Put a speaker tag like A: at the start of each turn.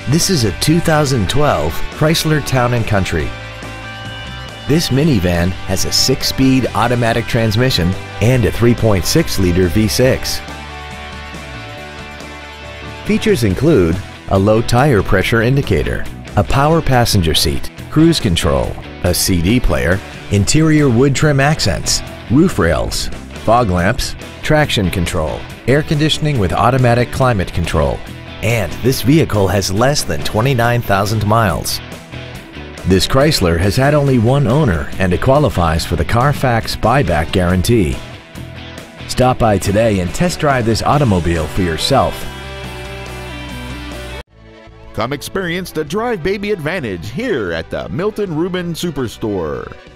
A: This is a 2012 Chrysler Town & Country. This minivan has a 6-speed automatic transmission and a 3.6-liter V6. Features include a low tire pressure indicator, a power passenger seat, cruise control, a CD player, interior wood trim accents, roof rails, fog lamps, traction control, air conditioning with automatic climate control, and this vehicle has less than 29,000 miles. This Chrysler has had only one owner and it qualifies for the Carfax buyback guarantee. Stop by today and test drive this automobile for yourself.
B: Come experience the Drive Baby advantage here at the Milton Ruben Superstore.